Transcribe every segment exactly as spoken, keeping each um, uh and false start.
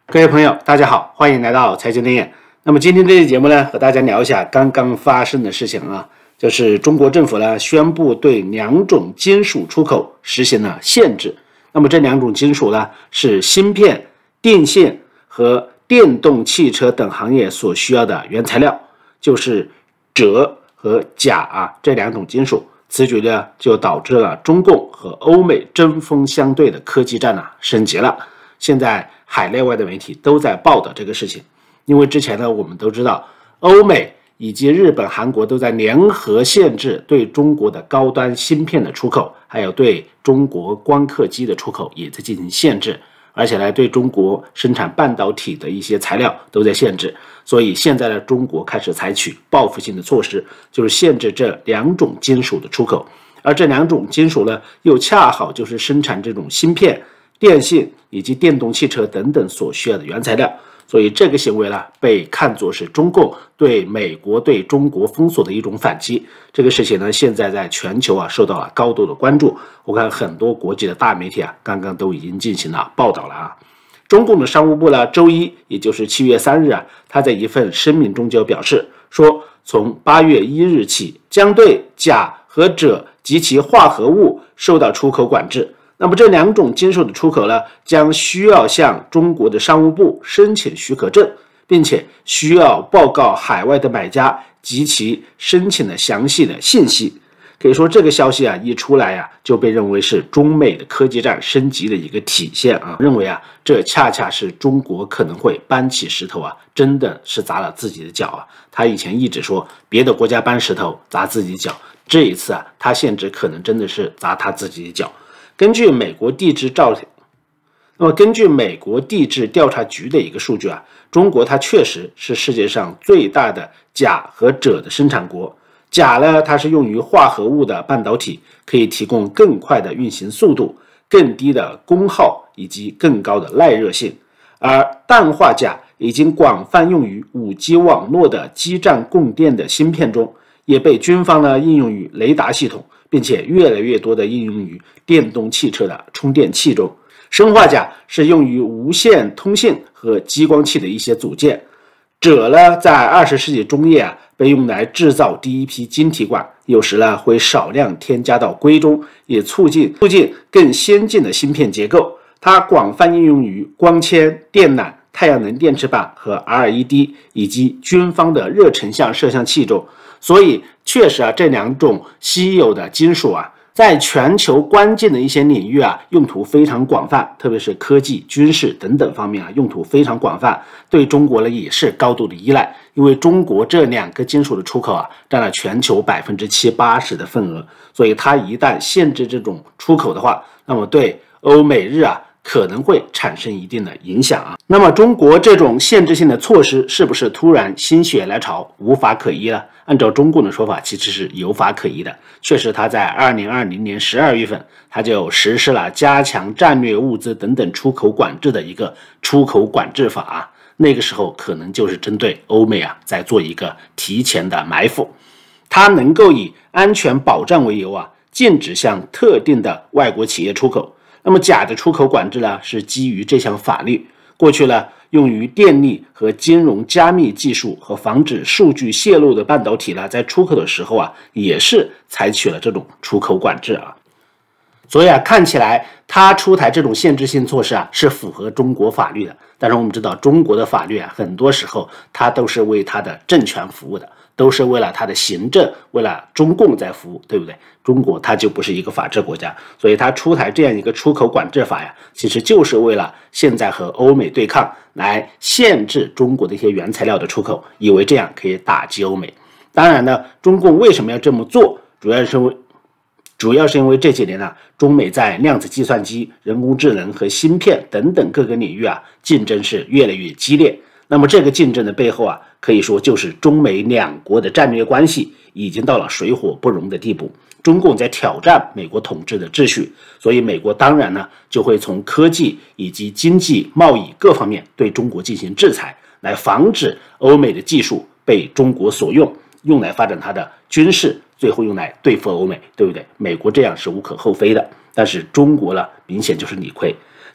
各位朋友，大家好，欢迎来到财经天眼。那么今天这期节目呢，和大家聊一下刚刚发生的事情啊，就是中国政府呢宣布对两种金属出口实行了限制。那么这两种金属呢是芯片、电线和电动汽车等行业所需要的原材料，就是锗和钾啊这两种金属。此举呢就导致了中共和欧美针锋相对的科技战啊升级了。现在海内外的媒体都在报道这个事情，因为之前呢我们都知道，欧美以及日本、韩国都在联合限制对中国的高端芯片的出口，还有对中国光刻机的出口也在进行限制，而且呢对中国生产半导体的一些材料都在限制。所以现在呢中国开始采取报复性的措施，就是限制这两种金属的出口，而这两种金属呢又恰好就是生产这种芯片、电信以及电动汽车等等所需要的原材料。所以这个行为呢被看作是中共对美国对中国封锁的一种反击。这个事情呢现在在全球啊受到了高度的关注，我看很多国际的大媒体啊刚刚都已经进行了报道了啊。中共的商务部呢周一也就是七月三日啊，他在一份声明中就表示说，从八月一日起将对钾和锗及其化合物受到出口管制。那么这两种金属的出口呢，将需要向中国的商务部申请许可证，并且需要报告海外的买家及其申请的详细的信息。可以说这个消息啊一出来啊，就被认为是中美的科技战升级的一个体现啊。认为啊，这恰恰是中国可能会搬起石头啊，真的是砸了自己的脚啊。他以前一直说别的国家搬石头砸自己脚，这一次啊，他限制可能真的是砸他自己的脚。根据美国地质照，那么根据美国地质调查局的一个数据啊，中国它确实是世界上最大的钾和锗的生产国。钾呢，它是用于化合物的半导体，可以提供更快的运行速度、更低的功耗以及更高的耐热性。而氮化钾已经广泛用于 五 G 网络的基站供电的芯片中，也被军方呢应用于雷达系统，并且越来越多的应用于电动汽车的充电器中。砷化钾是用于无线通信和激光器的一些组件。锗呢，在二十世纪中叶啊，被用来制造第一批晶体管，有时呢会少量添加到硅中，也促进促进更先进的芯片结构。它广泛应用于光纤、电缆、太阳能电池板和 L E D 以及军方的热成像摄像器中。所以确实啊，这两种稀有的金属啊，在全球关键的一些领域啊，用途非常广泛，特别是科技、军事等等方面啊，用途非常广泛。对中国呢也是高度的依赖，因为中国这两个金属的出口啊，占了全球百分之七八十的份额，所以它一旦限制这种出口的话，那么对欧美日啊可能会产生一定的影响啊。那么中国这种限制性的措施是不是突然心血来潮、无法可依呢？按照中共的说法，其实是有法可依的。确实，他在二零二零年十二月份，他就实施了加强战略物资等等出口管制的一个出口管制法啊。那个时候可能就是针对欧美啊，在做一个提前的埋伏。它能够以安全保障为由啊，禁止向特定的外国企业出口。那么钾的出口管制呢，是基于这项法律。过去呢，用于电力和金融加密技术和防止数据泄露的半导体呢，在出口的时候啊，也是采取了这种出口管制啊。所以啊，看起来他出台这种限制性措施啊，是符合中国法律的。但是我们知道，中国的法律啊，很多时候它都是为它的政权服务的，都是为了它的行政，为了中共在服务，对不对？中国它就不是一个法治国家，所以它出台这样一个出口管制法呀，其实就是为了现在和欧美对抗，来限制中国的一些原材料的出口，以为这样可以打击欧美。当然呢，中共为什么要这么做？主要是因为主要是因为这几年呢、啊，中美在量子计算机、人工智能和芯片等等各个领域啊，竞争是越来越激烈。那么这个竞争的背后啊，可以说就是中美两国的战略关系已经到了水火不容的地步。中共在挑战美国统治的秩序，所以美国当然呢就会从科技以及经济、贸易各方面对中国进行制裁，来防止欧美的技术被中国所用，用来发展它的军事，最后用来对付欧美，对不对？美国这样是无可厚非的，但是中国呢，明显就是理亏。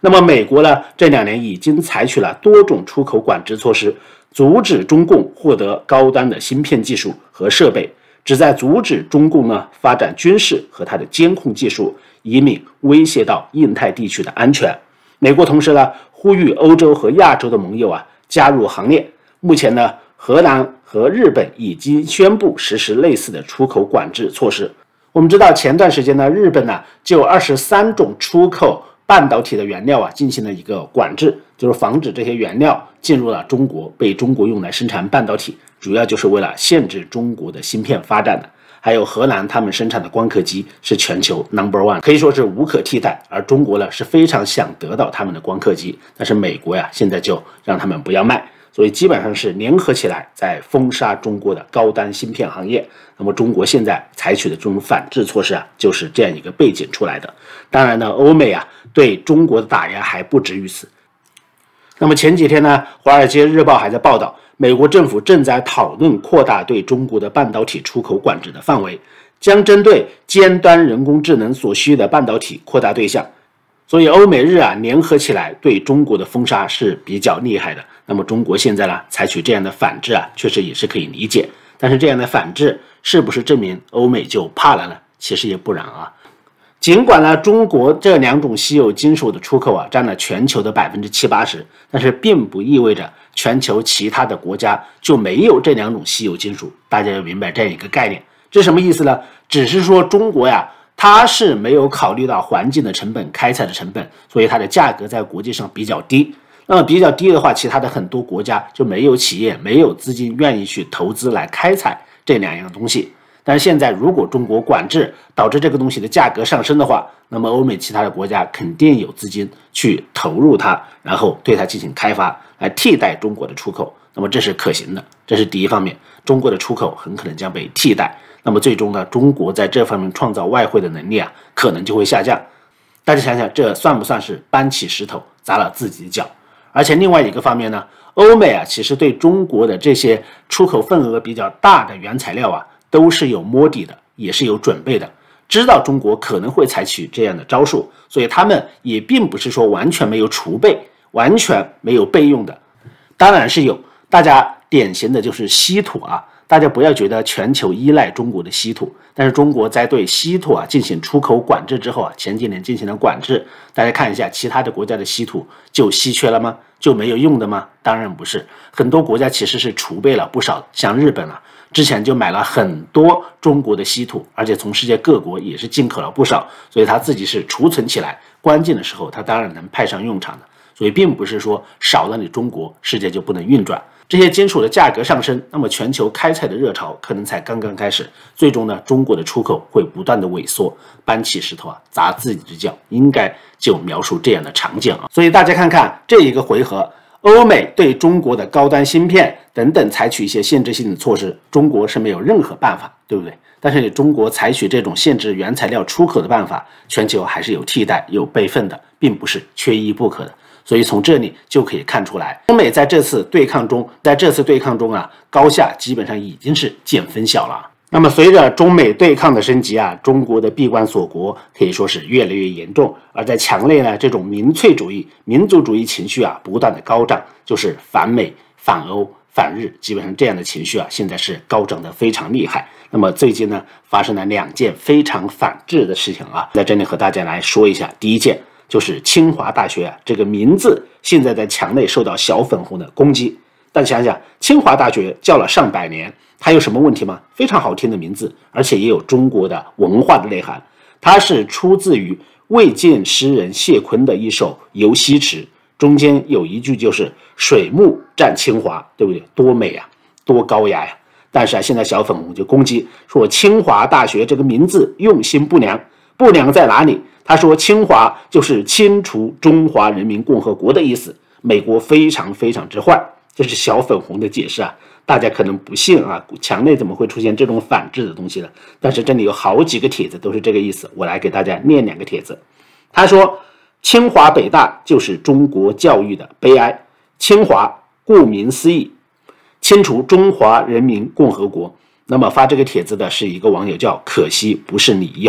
那么美国呢，这两年已经采取了多种出口管制措施，阻止中共获得高端的芯片技术和设备，旨在阻止中共呢发展军事和它的监控技术，以免威胁到印太地区的安全。美国同时呢，呼吁欧洲和亚洲的盟友啊加入行列。目前呢，荷兰和日本已经宣布实施类似的出口管制措施。我们知道前段时间呢，日本呢就二十三种出口半导体的原料啊进行了一个管制，就是防止这些原料进入了中国，被中国用来生产半导体，主要就是为了限制中国的芯片发展的。还有荷兰他们生产的光刻机是全球 number one， 可以说是无可替代，而中国呢是非常想得到他们的光刻机，但是美国呀现在就让他们不要卖，所以基本上是联合起来在封杀中国的高端芯片行业。那么中国现在采取的这种反制措施啊，就是这样一个背景出来的。当然呢，欧美啊对中国的打压还不止于此。那么前几天呢，《华尔街日报》还在报道，美国政府正在讨论扩大对中国的半导体出口管制的范围，将针对尖端人工智能所需的半导体扩大对象。所以欧美日啊联合起来对中国的封杀是比较厉害的。那么中国现在呢采取这样的反制啊，确实也是可以理解。但是这样的反制是不是证明欧美就怕了呢？其实也不然啊。尽管呢，中国这两种稀有金属的出口啊占了全球的百分之七八十，但是并不意味着全球其他的国家就没有这两种稀有金属。大家要明白这样一个概念，这什么意思呢？只是说中国呀，它是没有考虑到环境的成本、开采的成本，所以它的价格在国际上比较低。那么比较低的话，其他的很多国家就没有企业、没有资金愿意去投资来开采这两样东西。但是现在如果中国管制导致这个东西的价格上升的话，那么欧美其他的国家肯定有资金去投入它，然后对它进行开发，来替代中国的出口。那么这是可行的，这是第一方面，中国的出口很可能将被替代。那么最终呢，中国在这方面创造外汇的能力啊，可能就会下降。大家想想，这算不算是搬起石头砸了自己的脚？而且另外一个方面呢，欧美啊，其实对中国的这些出口份额比较大的原材料啊，都是有摸底的，也是有准备的，知道中国可能会采取这样的招数，所以他们也并不是说完全没有储备，完全没有备用的，当然是有。大家典型的就是稀土啊，大家不要觉得全球依赖中国的稀土，但是中国在对稀土啊进行出口管制之后啊，前几年进行了管制，大家看一下其他的国家的稀土就稀缺了吗？就没有用的吗？当然不是，很多国家其实是储备了不少，像日本啊，之前就买了很多中国的稀土，而且从世界各国也是进口了不少，所以它自己是储存起来，关键的时候它当然能派上用场的。所以并不是说少了你中国，世界就不能运转。这些金属的价格上升，那么全球开采的热潮可能才刚刚开始，最终呢，中国的出口会不断的萎缩，搬起石头啊砸自己的脚，应该就描述这样的场景啊。所以大家看看这一个回合，欧美对中国的高端芯片等等采取一些限制性的措施，中国是没有任何办法，对不对？但是你中国采取这种限制原材料出口的办法，全球还是有替代、有备份的，并不是缺一不可的。所以从这里就可以看出来，中美在这次对抗中，在这次对抗中啊，高下基本上已经是见分晓了。那么随着中美对抗的升级啊，中国的闭关锁国可以说是越来越严重。而在墙内呢，这种民粹主义、民族主义情绪啊，不断的高涨，就是反美、反欧、反日，基本上这样的情绪啊，现在是高涨的非常厉害。那么最近呢，发生了两件非常反制的事情啊，在这里和大家来说一下。第一件就是清华大学啊，这个名字现在在墙内受到小粉红的攻击。但想想，清华大学叫了上百年，它有什么问题吗？非常好听的名字，而且也有中国的文化的内涵。它是出自于魏晋诗人谢坤的一首《游西池》，中间有一句就是“水木占清华”，对不对？多美呀，多高雅呀！但是啊，现在小粉红就攻击说清华大学这个名字用心不良，不良在哪里？他说清华就是清除中华人民共和国的意思，美国非常非常之坏。这是小粉红的解释啊，大家可能不信啊，墙内怎么会出现这种反制的东西呢？但是这里有好几个帖子都是这个意思，我来给大家念两个帖子。他说清华北大就是中国教育的悲哀，清华顾名思义清除中华人民共和国。那么发这个帖子的是一个网友叫可惜不是你一号，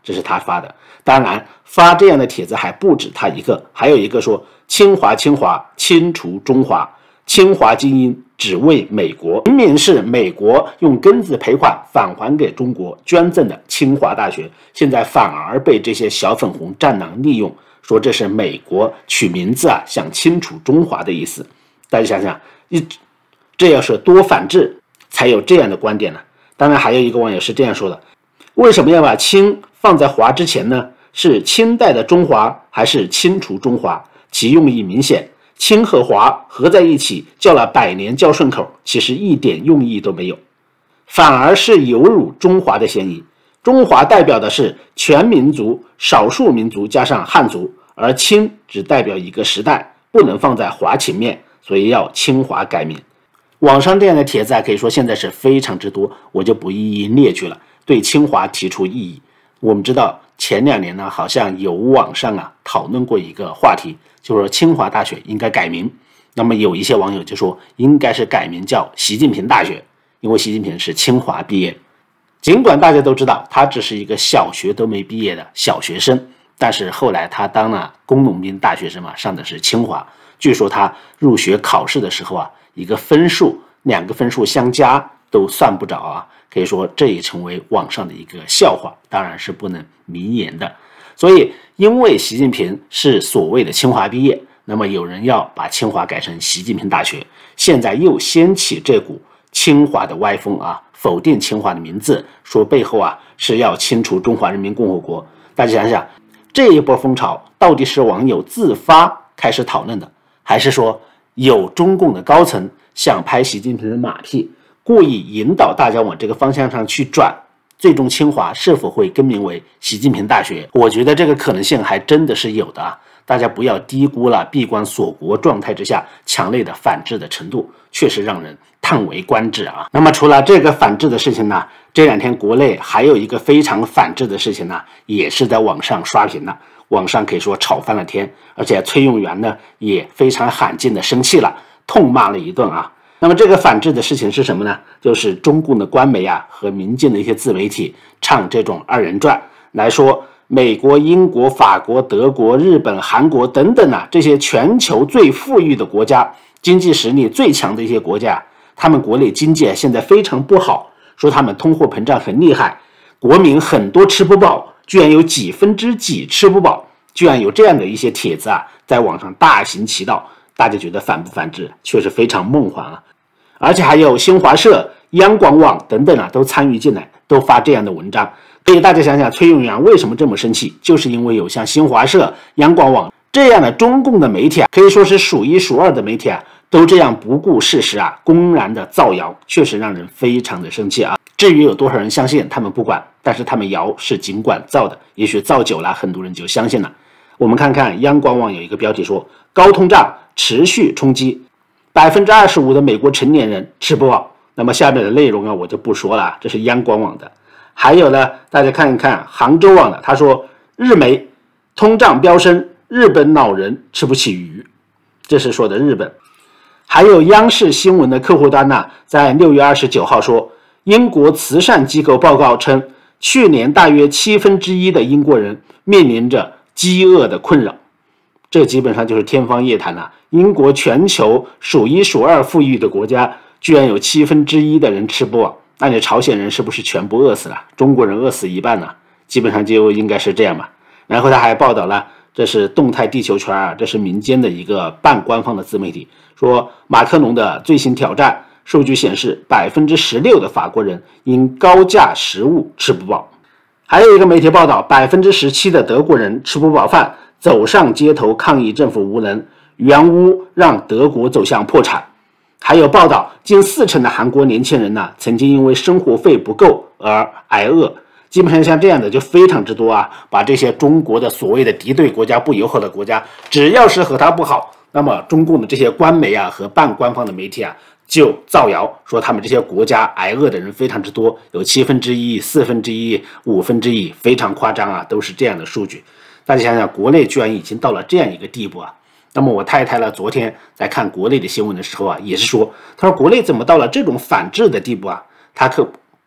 这是他发的。当然，发这样的帖子还不止他一个，还有一个说清华清华清除中华，清华精英只为美国，明明是美国用庚子赔款返还给中国捐赠的清华大学，现在反而被这些小粉红战狼利用，说这是美国取名字啊，想清除中华的意思。大家想想，一这要是多反制才有这样的观点呢？当然，还有一个网友是这样说的：为什么要把清放在华之前呢？是清代的中华还是清除中华？其用意明显。清和华合在一起叫了百年叫顺口，其实一点用意都没有，反而是有辱中华的嫌疑。中华代表的是全民族、少数民族加上汉族，而清只代表一个时代，不能放在华前面，所以要清华改名。网上这样的帖子啊，可以说现在是非常之多，我就不一一列举了。对清华提出异议，我们知道前两年呢，好像有网上啊讨论过一个话题，就是说清华大学应该改名。那么有一些网友就说应该是改名叫习近平大学，因为习近平是清华毕业。尽管大家都知道他只是一个小学都没毕业的小学生，但是后来他当了工农兵大学生嘛，上的是清华。据说他入学考试的时候啊，一个分数两个分数相加都算不着啊，可以说这也成为网上的一个笑话，当然是不能明言的。所以因为习近平是所谓的清华毕业，那么有人要把清华改成习近平大学，现在又掀起这股清华的歪风啊，否定清华的名字，说背后啊是要清除中华人民共和国。大家想想，这一波风潮到底是网友自发开始讨论的，还是说有中共的高层想拍习近平的马屁，故意引导大家往这个方向上去转，最终清华是否会更名为习近平大学？我觉得这个可能性还真的是有的啊！大家不要低估了闭关锁国状态之下强烈的反制的程度，确实让人叹为观止啊！那么除了这个反制的事情呢，这两天国内还有一个非常反制的事情呢，也是在网上刷屏了，网上可以说吵翻了天，而且崔永元呢也非常罕见的生气了，痛骂了一顿啊！那么这个反制的事情是什么呢？就是中共的官媒啊和民间的一些自媒体唱这种二人转来说，美国、英国、法国、德国、日本、韩国等等啊，这些全球最富裕的国家，经济实力最强的一些国家，他们国内经济现在非常不好，说他们通货膨胀很厉害，国民很多吃不饱，居然有几分之几吃不饱，居然有这样的一些帖子啊，在网上大行其道，大家觉得反不反制？确实非常梦幻啊！而且还有新华社、央广网等等啊，都参与进来，都发这样的文章。所以大家想想，崔永元为什么这么生气？就是因为有像新华社、央广网这样的中共的媒体啊，可以说是数一数二的媒体啊，都这样不顾事实啊，公然的造谣，确实让人非常的生气啊。至于有多少人相信，他们不管，但是他们谣是尽管造的，也许造久了，很多人就相信了。我们看看央广网有一个标题说，高通胀持续冲击。百分之二十五的美国成年人吃不饱。那么下面的内容啊，我就不说了，这是央广网的。还有呢，大家看一看杭州网的，他说日媒通胀飙升，日本老人吃不起鱼，这是说的日本。还有央视新闻的客户端呢，在六月二十九号说，英国慈善机构报告称，去年大约七分之一的英国人面临着饥饿的困扰。这基本上就是天方夜谭了、啊。英国全球数一数二富裕的国家，居然有七分之一的人吃不饱，那你朝鲜人是不是全部饿死了？中国人饿死一半呢？基本上就应该是这样吧。然后他还报道了，这是动态地球圈啊，这是民间的一个半官方的自媒体，说马克龙的最新挑战，数据显示百分之十六的法国人因高价食物吃不饱。还有一个媒体报道，百分之十七的德国人吃不饱饭，走上街头抗议政府无能，援乌让德国走向破产。还有报道，近四成的韩国年轻人呢，曾经因为生活费不够而挨饿。基本上像这样的就非常之多啊，把这些中国的所谓的敌对国家、不友好的国家，只要是和他不好，那么中共的这些官媒啊和半官方的媒体啊，就造谣说他们这些国家挨饿的人非常之多，有七分之一、四分之一、五分之一，非常夸张啊，都是这样的数据。大家想想，国内居然已经到了这样一个地步啊！那么我太太呢，昨天在看国内的新闻的时候啊，也是说，她说国内怎么到了这种反制的地步啊？她可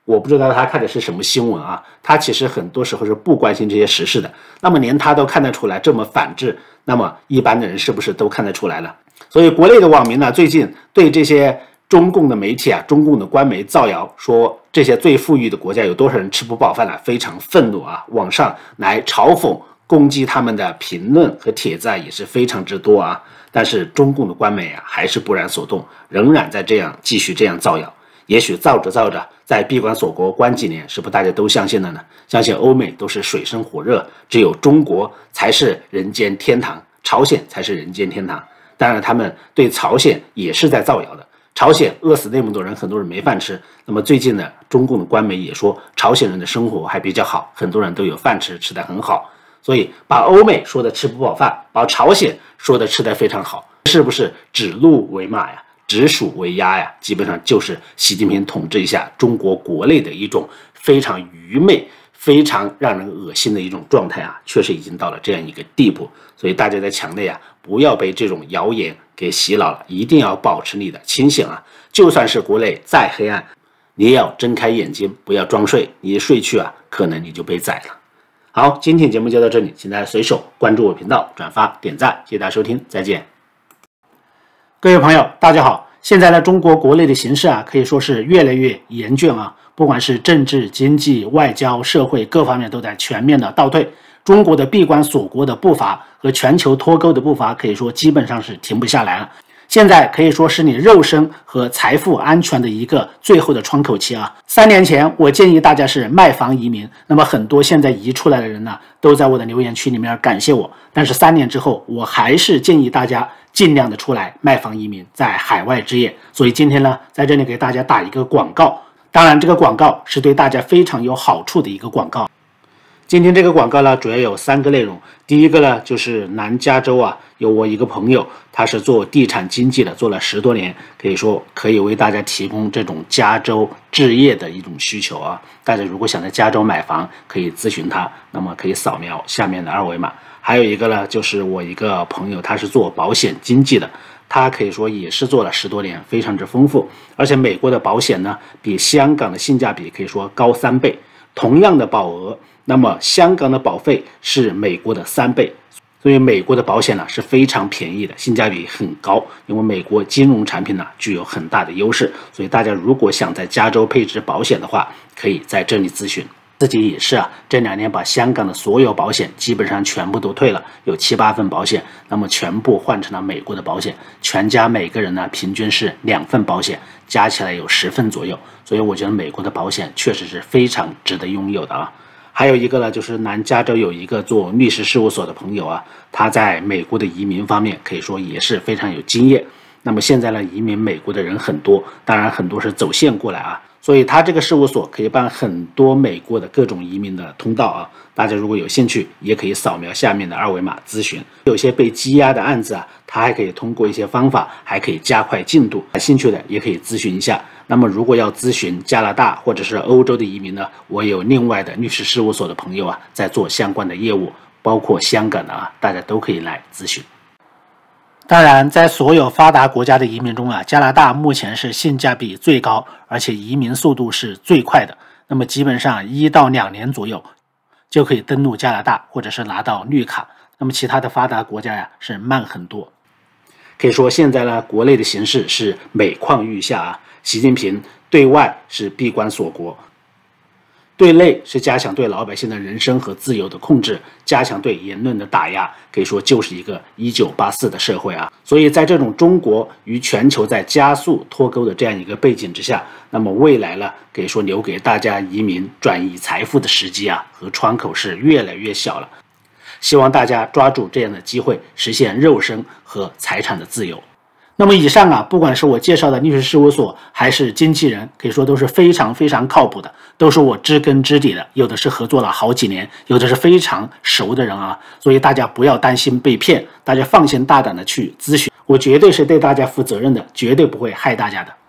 我不知道他看的是什么新闻啊，他其实很多时候是不关心这些时事的。那么连他都看得出来这么反制，那么一般的人是不是都看得出来了？所以国内的网民呢，最近对这些中共的媒体啊、中共的官媒造谣说这些最富裕的国家有多少人吃不饱饭了，非常愤怒啊，网上来嘲讽攻击他们的评论和帖子啊也是非常之多啊。但是中共的官媒啊还是不染所动，仍然在这样继续这样造谣。也许造着造着，在闭关锁国关几年，是不是大家都相信了呢？相信欧美都是水深火热，只有中国才是人间天堂，朝鲜才是人间天堂。当然，他们对朝鲜也是在造谣的。朝鲜饿死那么多人，很多人没饭吃。那么最近呢，中共的官媒也说，朝鲜人的生活还比较好，很多人都有饭吃，吃得很好。所以把欧美说的吃不饱饭，把朝鲜说的吃得非常好，是不是指鹿为马呀？直属为鸭呀，基本上就是习近平统治一下中国国内的一种非常愚昧、非常让人恶心的一种状态啊，确实已经到了这样一个地步。所以大家在墙内啊，不要被这种谣言给洗脑了，一定要保持你的清醒啊！就算是国内再黑暗，你也要睁开眼睛，不要装睡。你一睡去啊，可能你就被宰了。好，今天节目就到这里，请大家随手关注我频道、转发、点赞，谢谢大家收听，再见。各位朋友，大家好。现在呢，中国国内的形势啊，可以说是越来越严峻啊，不管是政治、经济、外交、社会各方面都在全面的倒退。中国的闭关锁国的步伐和全球脱钩的步伐，可以说基本上是停不下来了。现在可以说是你肉身和财富安全的一个最后的窗口期啊！三年前我建议大家是卖房移民，那么很多现在移出来的人呢，都在我的留言区里面感谢我。但是三年之后，我还是建议大家尽量的出来卖房移民，在海外置业。所以今天呢，在这里给大家打一个广告，当然这个广告是对大家非常有好处的一个广告。今天这个广告呢，主要有三个内容。第一个呢，就是南加州啊，有我一个朋友，他是做地产经纪的，做了十多年，可以说可以为大家提供这种加州置业的一种需求啊。大家如果想在加州买房，可以咨询他，那么可以扫描下面的二维码。还有一个呢，就是我一个朋友，他是做保险经纪的，他可以说也是做了十多年，非常之丰富。而且美国的保险呢，比香港的性价比可以说高三倍，同样的保额。那么香港的保费是美国的三倍，所以美国的保险呢是非常便宜的，性价比很高。因为美国金融产品呢具有很大的优势，所以大家如果想在加州配置保险的话，可以在这里咨询。自己也是啊，这两年把香港的所有保险基本上全部都退了，有七八份保险，那么全部换成了美国的保险，全家每个人呢平均是两份保险，加起来有十份左右。所以我觉得美国的保险确实是非常值得拥有的啊。还有一个呢，就是南加州有一个做律师事务所的朋友啊，他在美国的移民方面可以说也是非常有经验。那么现在呢，移民美国的人很多，当然很多是走线过来啊，所以他这个事务所可以办很多美国的各种移民的通道啊。大家如果有兴趣，也可以扫描下面的二维码咨询。有些被积压的案子啊，他还可以通过一些方法，还可以加快进度。感兴趣的也可以咨询一下。那么如果要咨询加拿大或者是欧洲的移民呢，我有另外的律师事务所的朋友啊，在做相关的业务，包括香港的啊，大家都可以来咨询。当然，在所有发达国家的移民中啊，加拿大目前是性价比最高，而且移民速度是最快的。那么基本上一到两年左右就可以登陆加拿大，或者是拿到绿卡。那么其他的发达国家呀是慢很多。可以说现在呢，国内的形势是每况愈下啊。习近平对外是闭关锁国，对内是加强对老百姓的人身和自由的控制，加强对言论的打压，可以说就是一个一九八四的社会啊。所以在这种中国与全球在加速脱钩的这样一个背景之下，那么未来呢，可以说留给大家移民转移财富的时机啊和窗口是越来越小了。希望大家抓住这样的机会，实现肉身和财产的自由。那么以上啊，不管是我介绍的律师事务所还是经纪人，可以说都是非常非常靠谱的，都是我知根知底的，有的是合作了好几年，有的是非常熟的人啊。所以大家不要担心被骗，大家放心大胆的去咨询，我绝对是对大家负责任的，绝对不会害大家的。